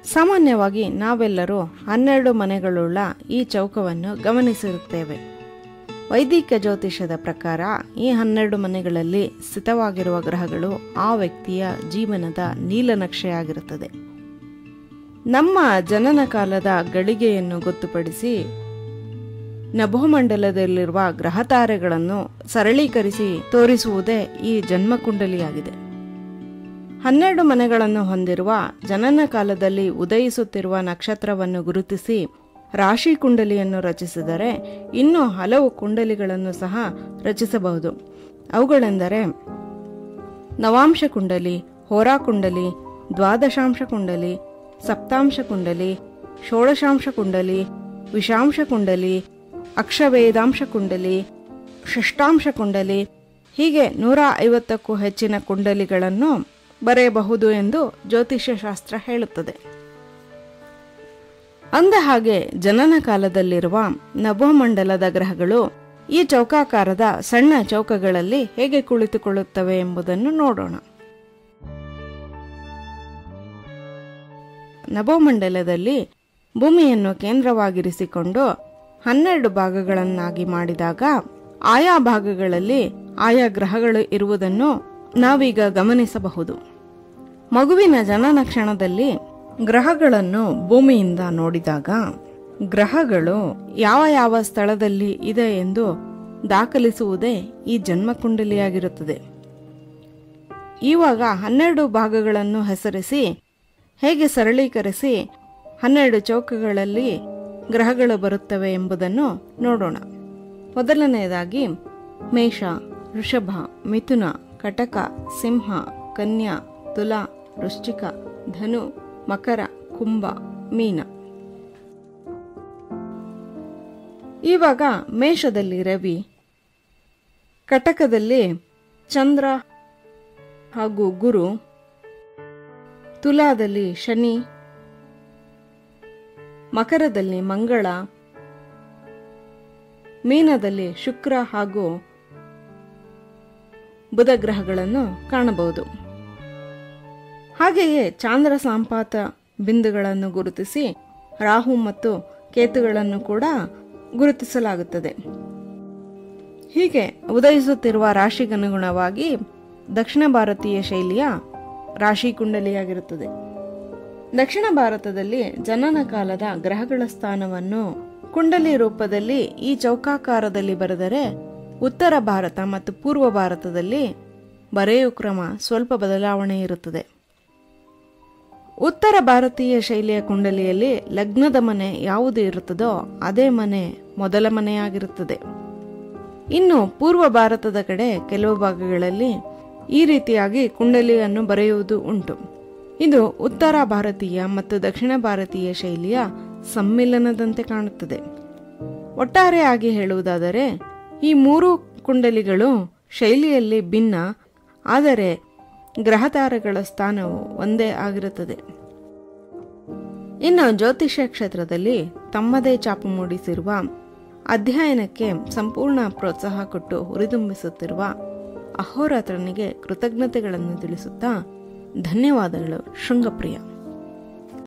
ಸಾಮಾನ್ಯವಾಗಿ ನಾವೆಲ್ಲರೂ 12 ಮನೆಗಳುಳ್ಳ ಈ ಚೌಕವನ್ನು ಗಮನಿಸಿರುತ್ತೇವೆ. ವೈದಿಕ ಜ್ಯೋತಿಷದ ಪ್ರಕಾರ ಈ 12 ಮನೆಗಳಲ್ಲಿ ಸ್ಥಿತವಾಗಿರುವ ಗ್ರಹಗಳು ಆ ವ್ಯಕ್ತಿಯ ಜೀವನದ ನೀಲನಕ್ಷೆಯಾಗಿರುತ್ತದೆ. ನಮ್ಮ ಜನನ ಕಾಲದ ಗಳಿಗೆಯನ್ನು ಗೊತ್ತುಪಡಿಸಿ ನಭೋಮಂಡಲದಲ್ಲಿರುವ ಗ್ರಹತಾರೆಗಳನ್ನು ಸರಳೀಕರಿಸಿ ತೋರಿಸುವುದೇ ಈ ಜನ್ಮಕುಂಡಲಿಯಾಗಿದೆ. 12 ಮನೆಗಳನ್ನು ಹೊಂದಿರುವ ಜನನ ಕಾಲದಲ್ಲಿ ಉದಯಿಸುತ್ತಿರುವ ನಕ್ಷತ್ರವನ್ನು ಗುರುತಿಸಿ ರಾಶಿ ಕುಂಡಲಿಯನ್ನು ರಚಿಸಿದರೆ ಇನ್ನೂ ಹಲವು ಕುಂಡಲಿಗಳನ್ನು ಸಹ ರಚಿಸಬಹುದು. ಅವುಗಳೆಂದರೆ ನವಾಂಶ ಕುಂಡಲಿ, ಹೋರಾ ಕುಂಡಲಿ, ದ್ವಾದಶಾಂಶ ಕುಂಡಲಿ, ಸಪ್ತಾಂಶ ಕುಂಡಲಿ, ಷೋಡಶಾಂಶ ಕುಂಡಲಿ, ವಿಷಾಂಶ ಕುಂಡಲಿ, ಅಕ್ಷವೇದಾಂಶ ಕುಂಡಲಿ, ಷಷ್ಟಾಂಶ ಕುಂಡಲಿ, ಹೀಗೆ 150ಕ್ಕೂ ಹೆಚ್ಚಿನ ಕುಂಡಲಿಗಳನ್ನು ಬರೆಯಬಹುದು ಎಂದು ಜ್ಯೋತಿಷ್ಯ ಶಾಸ್ತ್ರ ಹೇಳುತ್ತದೆ. ಅಂದ ಹಾಗೆ ಜನನ ಕಾಲದಲ್ಲಿರುವ ನಭೋಮಂಡಲದ ಗ್ರಹಗಳು ಈ ಚೌಕಾಕಾರದ ಸಣ್ಣ ಚೌಕಗಳಲ್ಲಿ ಹೇಗೆ ಕುಳಿತುಕೊಳ್ಳುತ್ತವೆ ಎಂಬುದನ್ನು ನೋಡೋಣ. ನಭೋಮಂಡಲದಲ್ಲಿ ಭೂಮಿಯನ್ನು ಕೇಂದ್ರವಾಗಿರಿಸಿಕೊಂಡು 12 ಭಾಗಗಳನ್ನಾಗಿ ಮಾಡಿದಾಗ ಆಯಾ ಭಾಗಗಳಲ್ಲಿ ಆಯಾ ಗ್ರಹಗಳು ಇರುವುದನ್ನು ನಾವೀಗ ಗಮನಿಸಬಹುದು. ಮಗುವಿನ ಜನನ ಕ್ಷಣದಲ್ಲಿ ಗ್ರಹಗಳನ್ನು ಭೂಮಿಯಿಂದ ನೋಡಿದಾಗ ಗ್ರಹಗಳು ಯಾವ ಯಾವ ಸ್ಥಳದಲ್ಲಿ ಇದೆ ಎಂದು ದಾಖಲಿಸುವುದೇ ಈ ಜನ್ಮಕುಂಡಲಿಯಾಗಿರುತ್ತದೆ. ಇವಾಗ 12 ಭಾಗಗಳನ್ನು ಹೆಸರಿಸಿ ಹೇಗೆ ಸರಳೀಕರಿಸಿ 12 ಚೌಕಗಳಲ್ಲಿ ಗ್ರಹಗಳು ಬರುತ್ತವೆ ಎಂಬುದನ್ನು ನೋಡೋಣ. ಮೊದಲನೆಯದಾಗಿ ಮೇಷ, ವೃಷಭ, ಮಿಥುನ, ಕಟಕ, ಸಿಂಹ, ಕನ್ಯಾ, ತುಲಾ, ವೃಶ್ಚಿಕ, ಧನು, ಮಕರ, ಕುಂಭ, ಮೀನ. ಇವಾಗ ಮೇಷದಲ್ಲಿ ರವಿ, ಕಟಕದಲ್ಲಿ ಚಂದ್ರ ಹಾಗೂ ಗುರು, ತುಲಾದಲ್ಲಿ ಶನಿ, ಮಕರದಲ್ಲಿ ಮಂಗಳ, ಮೀನದಲ್ಲಿ ಶುಕ್ರ ಹಾಗೂ ಬುಧ ಗ್ರಹಗಳನ್ನು ಕಾಣಬಹುದು. ಹಾಗೆಯೇ ಚಾಂದ್ರ ಸಂಪಾತ ಬಿಂದುಗಳನ್ನು ಗುರುತಿಸಿ ರಾಹು ಮತ್ತು ಕೇತುಗಳನ್ನು ಕೂಡ ಗುರುತಿಸಲಾಗುತ್ತದೆ. ಹೀಗೆ ಉದಯಿಸುತ್ತಿರುವ ರಾಶಿಗನುಗುಣವಾಗಿ ದಕ್ಷಿಣ ಭಾರತೀಯ ಶೈಲಿಯ ರಾಶಿ ಕುಂಡಲಿಯಾಗಿರುತ್ತದೆ. ದಕ್ಷಿಣ ಭಾರತದಲ್ಲಿ ಜನನ ಕಾಲದ ಗ್ರಹಗಳ ಸ್ಥಾನವನ್ನು ಕುಂಡಲಿ ರೂಪದಲ್ಲಿ ಈ ಚೌಕಾಕಾರದಲ್ಲಿ ಬರೆದರೆ, ಉತ್ತರ ಭಾರತ ಮತ್ತು ಪೂರ್ವ ಭಾರತದಲ್ಲಿ ಬರೆಯುವ ಕ್ರಮ ಸ್ವಲ್ಪ ಬದಲಾವಣೆ ಇರುತ್ತದೆ. ಉತ್ತರ ಭಾರತೀಯ ಶೈಲಿಯ ಕುಂಡಲಿಯಲ್ಲಿ ಲಗ್ನದ ಮನೆ ಯಾವುದು ಇರುತ್ತದೋ ಅದೇ ಮನೆ ಮೊದಲ ಮನೆಯಾಗಿರುತ್ತದೆ. ಇನ್ನು ಪೂರ್ವ ಭಾರತದ ಕಡೆ ಕೆಲವು ಭಾಗಗಳಲ್ಲಿ ಈ ರೀತಿಯಾಗಿ ಕುಂಡಲಿಯನ್ನು ಬರೆಯುವುದು ಉಂಟು. ಇದು ಉತ್ತರ ಭಾರತೀಯ ಮತ್ತು ದಕ್ಷಿಣ ಭಾರತೀಯ ಶೈಲಿಯ ಸಮ್ಮಿಲನದಂತೆ ಕಾಣುತ್ತದೆ. ಒಟ್ಟಾರೆಯಾಗಿ ಹೇಳುವುದಾದರೆ ಈ 3 ಕುಂಡಲಿಗಳು ಶೈಲಿಯಲ್ಲಿ ಭಿನ್ನ, ಆದರೆ ಗ್ರಹತಾರಗಳ ಸ್ಥಾನವು ಒಂದೇ ಆಗಿರುತ್ತದೆ. ಇನ್ನು ಜ್ಯೋತಿಷ್ಯ ಕ್ಷೇತ್ರದಲ್ಲಿ ತಮ್ಮದೇ ಛಾಪು ಮೂಡಿಸಿರುವ ಅಧ್ಯಯನಕ್ಕೆ ಸಂಪೂರ್ಣ ಪ್ರೋತ್ಸಾಹ ಕೊಟ್ಟು ಹುರಿದುಂಬಿಸುತ್ತಿರುವ ಅಹೋರಾತ್ರನಿಗೆ ಕೃತಜ್ಞತೆಗಳನ್ನು ತಿಳಿಸುತ್ತಾ ಧನ್ಯವಾದಗಳು. ಶೃಂಗಪ್ರಿಯ.